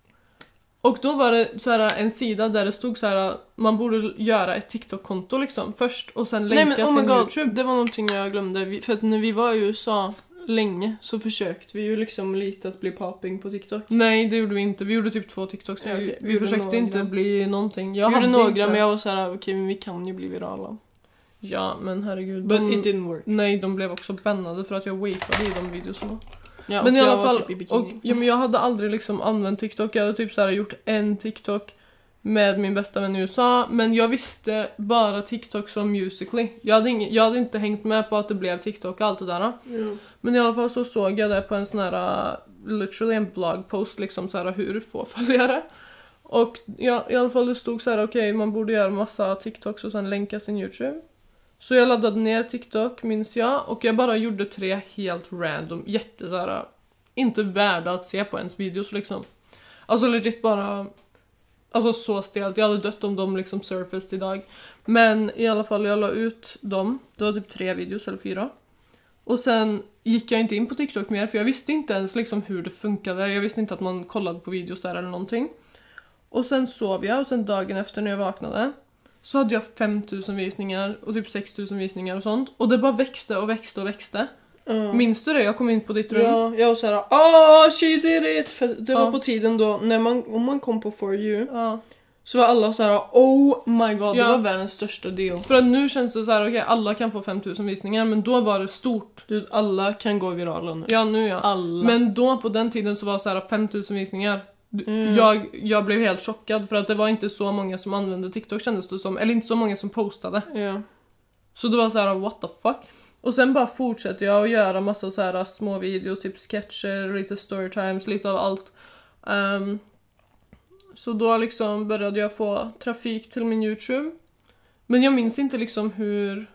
Och då var det så här en sida där det stod så här: man borde göra ett TikTok-konto liksom först och sen länka Nej, men, oh sin my God, YouTube. det var någonting jag glömde. Vi, för att när vi var i U S A länge så försökte vi ju liksom lite att bli popping på TikTok. Nej, det gjorde vi inte. Vi gjorde typ två TikToks. Ja, okay. Vi, Vi vi gjorde försökte några. inte bli någonting. Jag Jag gjorde hade några, inte... men jag var så här: okej, okay, men vi kan ju bli virala. Ja, men herregud. But De... it didn't work. Nej, de blev också bannade för att jag wapade i de videorna. Ja, Men i jag alla var fall, typ i bikini. och, ja, men jag hade aldrig liksom använt TikTok. Jag hade typ så här gjort en TikTok med min bästa vän i U S A. Men jag visste bara TikTok som Musical.ly. Jag hade, ing, jag hade inte hängt med på att det blev TikTok och allt det där. Ja. Men i alla fall så såg jag det på en sån här, uh, literally en bloggpost liksom så här, hur få följare. Och ja, i alla fall det stod så här: okej, okay, man borde göra massa TikToks och sen länka sin YouTube. Så jag laddade ner TikTok, minns jag, och jag bara gjorde tre helt random, jätte så här, inte värda att se på ens videos liksom. Alltså legit bara, alltså så stelt. Jag hade dött om de liksom surfaced idag. Men i alla fall jag la ut dem. Det var typ tre videos eller fyra. Och sen gick jag inte in på TikTok mer, för jag visste inte ens liksom hur det funkade. Jag visste inte att man kollade på videos där eller någonting. Och sen sov jag, och sen dagen efter när jag vaknade så hade jag fem tusen visningar och typ sex tusen visningar och sånt. Och det bara växte och växte och växte. Uh. Minns du det? Jag kom in på ditt rum. Ja, jag var såhär: ah, she did it! För det var Ja. på tiden då, när man, om man kom på For You, Ja. så var alla såhär: oh my god, Ja. det var världens största deal. För att nu känns det så här: okej, okay, alla kan få fem tusen visningar, men då var det stort. Du, alla kan gå virala nu. Ja, nu ja. Alla. Men då på den tiden så var det så här fem tusen visningar. Mm. Jag, jag blev helt chockad för att det var inte så många som använde TikTok, kändes det som. Eller inte så många som postade. Ja. Så det var så här: what the fuck. Och sen bara fortsätter jag att göra massa så här små videos, typ sketcher, lite storytimes, lite av allt. Um, så då liksom började jag få trafik till min YouTube. Men jag minns inte liksom hur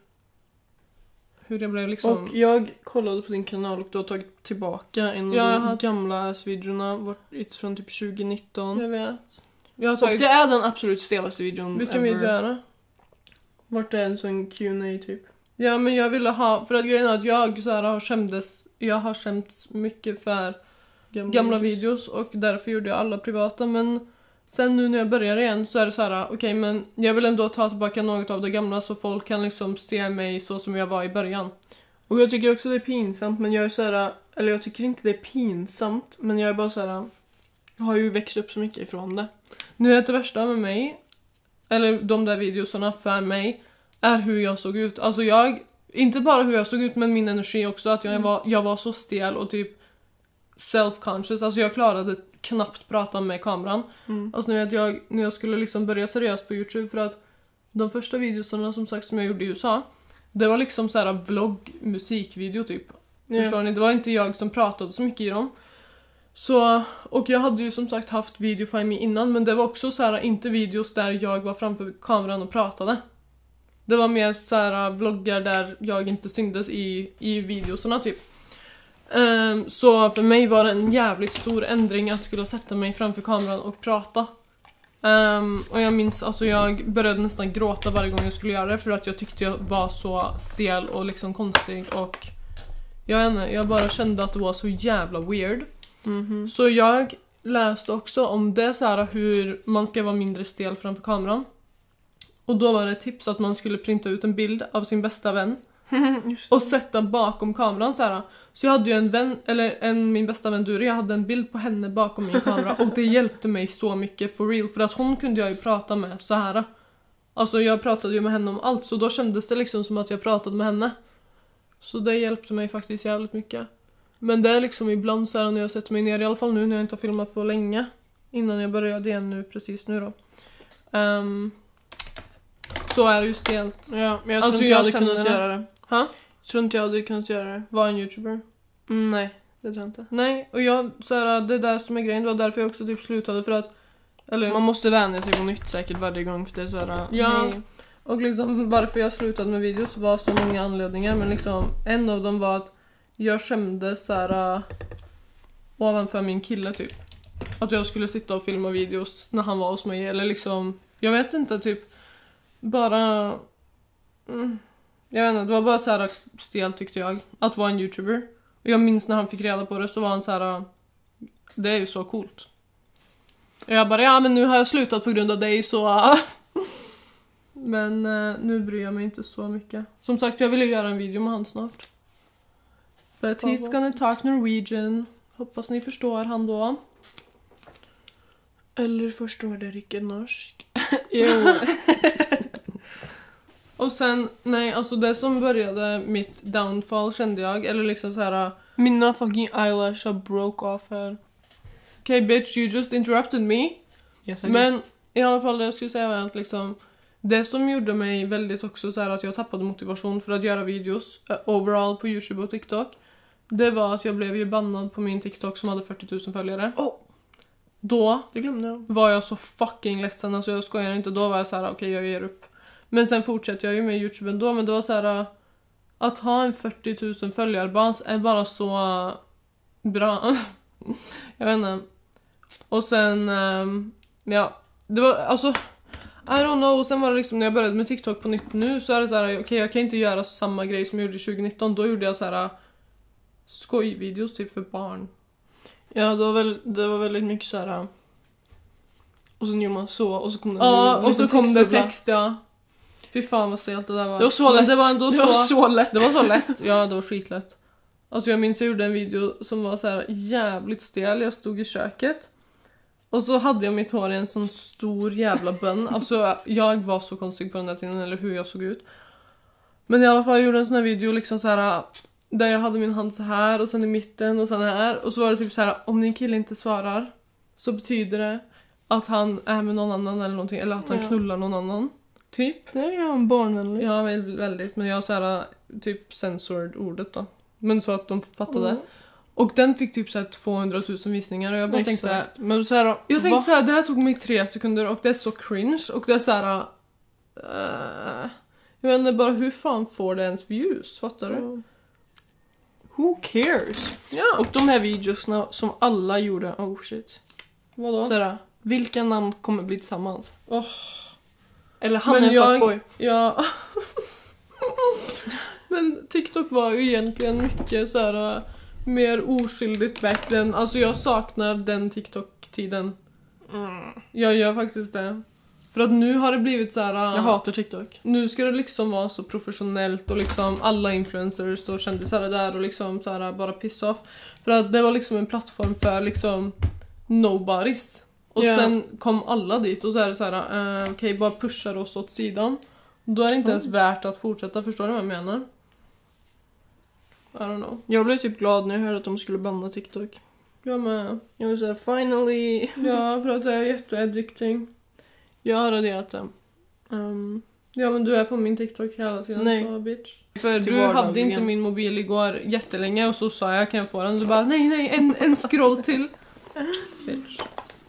hur jag blev liksom... Och jag kollade på din kanal och du har tagit tillbaka en av Ja, de jag har- gamla videorna, vart från typ tjugonitton. Jag vet. Jag har Och tagit... det är den absolut stelaste videon Vilken ever. video är det? Vart det är en sån Q and A typ. Ja, men jag ville ha... För att grejen är att jag så här har skämdes... Jag har skämts mycket för Gamla, gamla videos och därför gjorde jag alla privata, men sen nu när jag börjar igen så är det så här: okej, okay, men jag vill ändå ta tillbaka något av det gamla så folk kan liksom se mig så som jag var i början. Och jag tycker också det är pinsamt, men jag är så här, eller jag tycker inte det är pinsamt, men jag är bara så här, jag har ju växt upp så mycket ifrån det. Nu är det värsta med mig, eller de där videoserna för mig, är hur jag såg ut. Alltså jag, inte bara hur jag såg ut, men min energi också, att jag, Mm. var, jag var så stel och typ self-conscious. Alltså jag klarade knappt prata med kameran. Mm. Alltså nu vet jag, när jag skulle liksom börja seriöst på YouTube, för att de första videorna som sagt som jag gjorde i U S A, det var liksom så här vlogg, musikvideo typ. Ja. Förstår ni? Det var inte jag som pratade så mycket i dem. Så, och jag hade ju som sagt haft Videofime innan, men det var också så här inte videos där jag var framför kameran och pratade. Det var mer så här vloggar där jag inte syntes i, i videoserna typ. Um, så för mig var det en jävligt stor ändring att skulle sätta mig framför kameran och prata. Um, och jag minns, alltså jag började nästan gråta varje gång jag skulle göra det, för att jag tyckte jag var så stel och liksom konstig, och jag, vet inte, jag bara kände att det var så jävla weird. Mhm. Så jag läste också om det så här, hur man ska vara mindre stel framför kameran. Och då var det ett tips att man skulle printa ut en bild av sin bästa vän Just det. och sätta bakom kameran så här. Så jag hade ju en vän, eller en, min bästa vän Duri, jag hade en bild på henne bakom min kamera och det hjälpte mig så mycket for real, för att hon kunde jag ju prata med så här. Alltså jag pratade ju med henne om allt, så då kändes det liksom som att jag pratade med henne. Så det hjälpte mig faktiskt jävligt mycket. Men det är liksom ibland så här när jag sätter mig ner, i alla fall nu när jag inte har filmat på länge, innan jag började igen nu, precis nu då. Um, så är det ju stelt. Ja, men jag Alltså, tror inte jag, jag hade känner kunnat det. göra det. Ha? Jag tror inte jag hade kunnat göra det. Var en youtuber? Mm, nej, det tror jag inte. Nej, och jag, så här, det där som är grejen, det var därför jag också typ slutade, för att eller, Man måste vänja sig på nytt säkert varje gång, för det är så här. Ja. Nej. och liksom varför jag slutade med videos var så många anledningar, men liksom en av dem var att jag skämdes så här uh, ovanför min kille typ. Att jag skulle sitta och filma videos när han var hos mig, eller liksom, jag vet inte, typ bara mm, jag vet inte, det var bara så här stel tyckte jag att vara en youtuber. Och jag minns när han fick reda på det, så var han så här uh, det är ju så coolt. Och jag bara, ja men nu har jag slutat på grund av dig, så uh. Men uh, nu bryr jag mig inte så mycket. Som sagt, jag ville göra en video med han snart. But he's gonna talk Norwegian. Hoppas ni förstår han då. Eller förstår det riktigt norsk. Jo. Och sen, nej, alltså det som började mitt downfall kände jag, eller liksom så här. Mina fucking eyelash har broke off här. Okay bitch, you just interrupted me. Yes, Men i alla fall det jag skulle säga var att liksom, det som gjorde mig väldigt också så här att jag tappade motivation för att göra videos uh, overall på YouTube och TikTok, det var att jag blev ju bannad på min TikTok som hade fyrtio tusen följare. Oh. Då Det glömde jag. var jag så fucking ledsen, alltså jag skojar inte, då var jag så här: okej okay, jag ger upp. Men sen fortsatte jag ju med YouTube ändå, men det var så här att ha en fyrtio tusen följarbas är bara så bra. Jag vet inte. Och sen um, ja, det var alltså I don't know, och sen var det liksom när jag började med TikTok på nytt nu, så är det så här: okej okay, jag kan inte göra samma grej som jag gjorde tjugonitton. Då gjorde jag så här skojvideos typ för barn. Ja, det var, väl, det var väldigt mycket så här. Och så gjorde man så, och så kom det Ja, en och så liten kom det textbubbla. text, ja. Fy fan vad stelt det där var. Det var så Men lätt. det var ändå det så, var så lätt. det var så lätt. Ja, det var skitlätt. Alltså jag minns jag gjorde en video som var så här jävligt stel. Jag stod i köket och så hade jag mitt hår i en sån stor jävla bön. Alltså jag var så konstig på den där tiden, eller hur jag såg ut. Men i alla fall jag gjorde en sån här video liksom så här där jag hade min hand så här och sen i mitten och sen här, och så var det typ så här: om din kille inte svarar så betyder det att han är med någon annan eller någonting, eller att han Ja. knullar någon annan. Typ. Det är ju en barnvänlig. Ja, väldigt, väldigt. Men jag så här typ censored ordet då. Men så att de fattade. Mm. Och den fick typ så här tvåhundratusen visningar, och jag bara tänkte Exakt. Men så här, jag tänkte va? så här, det här tog mig tre sekunder och det är så cringe, och det är så här uh, jag vet inte bara hur fan får det ens views, fattar du? Mm. Who cares? Ja. Och de här videosna som alla gjorde, oh shit. Vadå? Så här, vilka namn kommer bli tillsammans? Oh. Eller han Men är en jag- fuckboy. Ja. Men TikTok var ju egentligen mycket så här uh, mer oskyldigt back then. Alltså jag saknar den TikTok-tiden. Mm. Jag gör faktiskt det. För att nu har det blivit så här. uh, Jag hatar TikTok. Nu ska det liksom vara så professionellt och liksom alla influencers och kändisar är där och liksom så här bara piss off. För att det var liksom en plattform för liksom nobodies. Och Ja. sen kom alla dit och så är det så här uh, okej, okay, bara pushar oss åt sidan. Då är det inte Mm. ens värt att fortsätta, förstår du vad jag menar? I don't know. Jag blev typ glad när jag hörde att de skulle banna TikTok. Jag med. Jag var såhär, finally. Ja, för att det är jätteaddicting. Jag har raderat det. Um, Ja, men du är på min TikTok hela tiden. Nej. Så bitch. För Till du hade vardagligen. inte min mobil igår jättelänge och så sa jag kan jag få den. Du bara nej nej en, en scroll till. Bitch.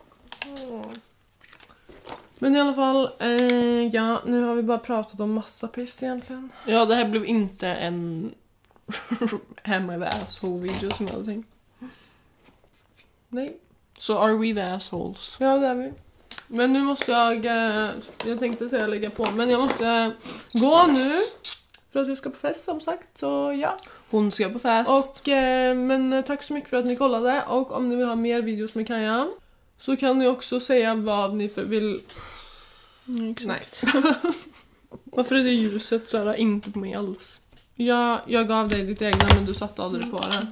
Men i alla fall, eh, ja nu har vi bara pratat om massa piss egentligen. ja, det här blev inte en Am I the asshole video som jag hade tänkt. Nej. Så are we the assholes? Ja det är vi. Men nu måste jag, eh, jag tänkte säga lägga på, men jag måste eh, gå nu. För att jag ska på fest som sagt, så ja. Hon ska på fest. Och, eh, men eh, tack så mycket för att ni kollade. Och om ni vill ha mer videos med Kaja, så kan ni också säga vad ni för vill. Mm, exakt. Varför är det ljuset så här inte på mig alls? jag, jag gav dig ditt egna men du satte aldrig på det.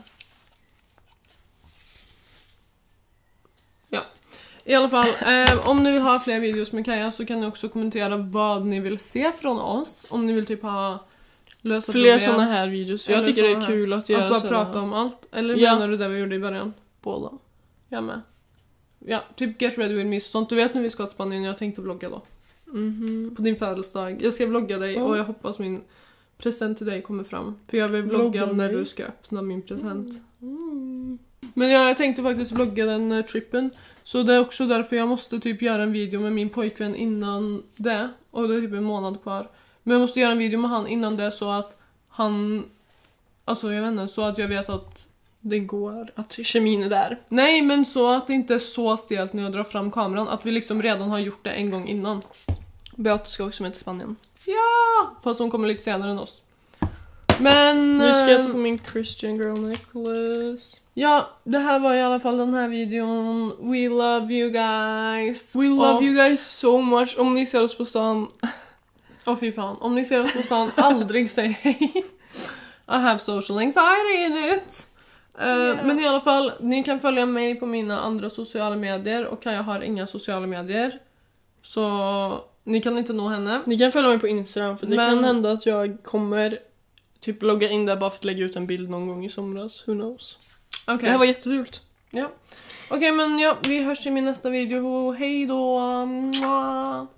Ja. I alla fall, eh, om ni vill ha fler videos med Kaja så kan ni också kommentera vad ni vill se från oss. Om ni vill typ ha lösa fler problem. såna här videos. Jag Eller tycker det är såna kul att Att göra bara såna. prata om allt. Eller Ja. menar du det vi gjorde i början? Båda. Jag med. Ja, typ Get Ready With Me. Sånt du vet när vi ska till Spanien. Jag tänkte vlogga då. Mhm. På din födelsedag. Jag ska vlogga dig Ja. och jag hoppas min present till dig kommer fram. För jag vill vlogga Vlogga när mig. du ska öppna min present. Mm. Men jag tänkte faktiskt vlogga den uh, trippen. Så det är också därför jag måste typ göra en video med min pojkvän innan det. Och det är typ en månad kvar. Men jag måste göra en video med han innan det så att han... Alltså jag vet inte, så att jag vet att... Det går att kemin är där. Nej, men så att det inte är så stelt när jag drar fram kameran. Att vi liksom redan har gjort det en gång innan. Beata ska också med till Spanien. Ja! Fast hon kommer lite senare än oss. Men... Nu ska jag ta ehm, på min Christian girl necklace. Ja, det här var i alla fall den här videon. We love you guys. We love Och- you guys so much. Om ni ser oss på stan. Åh fy fan, om ni ser oss på stan, aldrig säg hej. I have social anxiety in it. Uh, Yeah. Men i alla fall, ni kan följa mig på mina andra sociala medier. Och jag har inga sociala medier. Så ni kan inte nå henne. Ni kan följa mig på Instagram för det Men- kan hända att jag kommer typ logga in där bara för att lägga ut en bild någon gång i somras. Who knows? Okej, Det här var jättefult. ja. Okej, men ja, vi hörs i min nästa video. Hej då! Mwah.